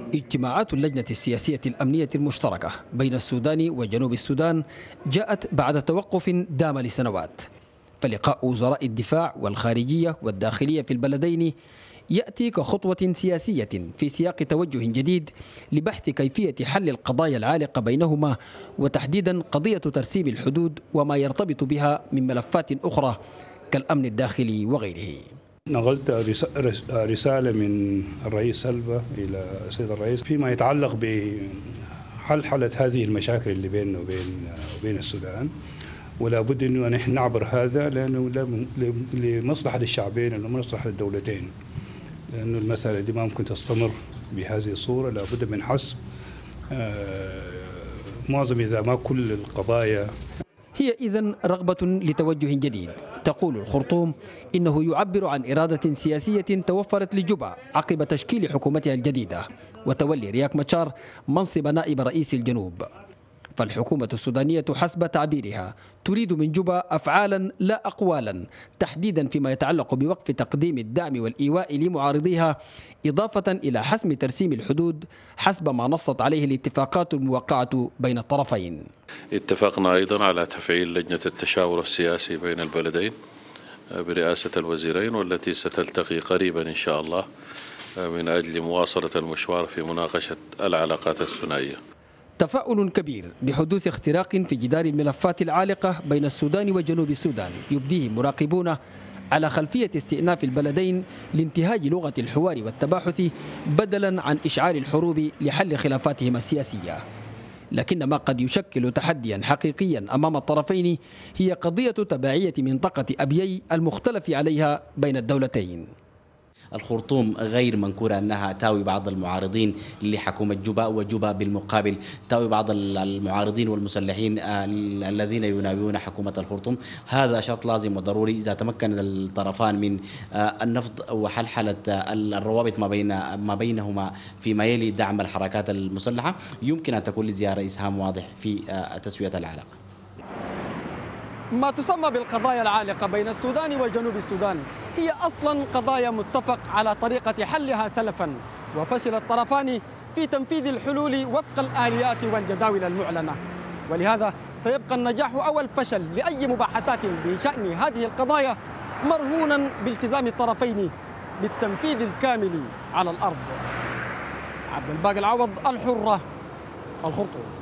اجتماعات اللجنة السياسية الأمنية المشتركة بين السودان وجنوب السودان جاءت بعد توقف دام لسنوات، فلقاء وزراء الدفاع والخارجية والداخلية في البلدين يأتي كخطوة سياسية في سياق توجه جديد لبحث كيفية حل القضايا العالقة بينهما، وتحديدا قضية ترسيم الحدود وما يرتبط بها من ملفات أخرى كالأمن الداخلي وغيره. نقلت رسالة من الرئيس سلفا إلى السيد الرئيس فيما يتعلق بحل هذه المشاكل اللي بيننا وبين السودان، ولا بد أنه نحن نعبر هذا لأنه لمصلحة الشعبين ولمصلحة الدولتين، لأنه المسألة دي ما ممكن تستمر بهذه الصورة. لا بد من حسم معظم إذا ما كل القضايا. هي إذن رغبة لتوجه جديد. تقول الخرطوم إنه يعبر عن إرادة سياسية توفرت لجوبا عقب تشكيل حكومتها الجديدة وتولي رياك ماتشار منصب نائب رئيس الجنوب. فالحكومة السودانية حسب تعبيرها تريد من جوبا أفعالا لا أقوالا، تحديدا فيما يتعلق بوقف تقديم الدعم والإيواء لمعارضيها، إضافة إلى حسم ترسيم الحدود حسب ما نصت عليه الاتفاقات الموقعة بين الطرفين. اتفقنا أيضا على تفعيل لجنة التشاور السياسي بين البلدين برئاسة الوزيرين، والتي ستلتقي قريبا إن شاء الله من أجل مواصلة المشوار في مناقشة العلاقات الثنائية. تفاؤل كبير بحدوث اختراق في جدار الملفات العالقة بين السودان وجنوب السودان يبديه مراقبون على خلفية استئناف البلدين لانتهاج لغة الحوار والتباحث بدلا عن إشعال الحروب لحل خلافاتهما السياسية. لكن ما قد يشكل تحديا حقيقيا أمام الطرفين هي قضية تبعية منطقة أبيي المختلف عليها بين الدولتين. الخرطوم غير منكورة أنها تاوي بعض المعارضين لحكومة جوبا، وجوبا بالمقابل تاوي بعض المعارضين والمسلحين الذين يناوئون حكومة الخرطوم. هذا شرط لازم وضروري إذا تمكن الطرفان من النفض وحلحلة الروابط ما بينهما فيما يلي دعم الحركات المسلحة، يمكن أن تكون لزيارة إسهام واضح في تسوية العلاقة. ما تسمى بالقضايا العالقة بين السودان وجنوب السودان هي أصلا قضايا متفق على طريقة حلها سلفا، وفشل الطرفان في تنفيذ الحلول وفق الآليات والجداول المعلنة، ولهذا سيبقى النجاح أو الفشل لأي مباحثات بشأن هذه القضايا مرهونا بالتزام الطرفين بالتنفيذ الكامل على الأرض. عبد الباقي العوض، الحرة، الخرطوم.